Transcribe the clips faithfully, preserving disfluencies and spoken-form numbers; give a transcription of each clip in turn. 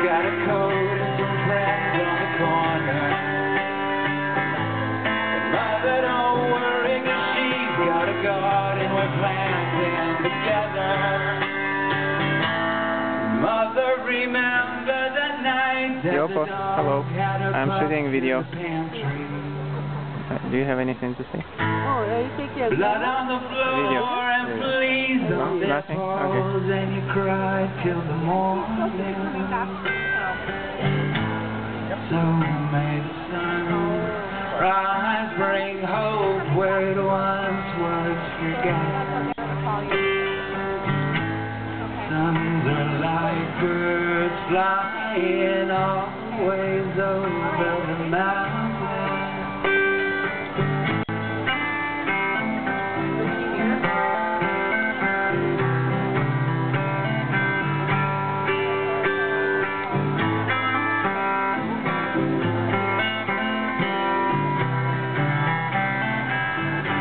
got a coat and some friends on the corner. And mother, don't worry, 'cause she's got a garden we're planting together. Mother, remember the night that Yo, the boss. dog Hello. had her I'm shooting video. in the pantry. Uh, do you have anything to say? Oh, you take care. Blood on the floor Video. and fleas No, on their nothing? Okay. paws, and you cried till the morning. So may the sun rise, bring hope where it once was forgotten. Suns are like birds flying always over the mountain.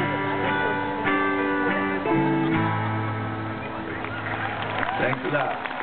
Thanks a lot.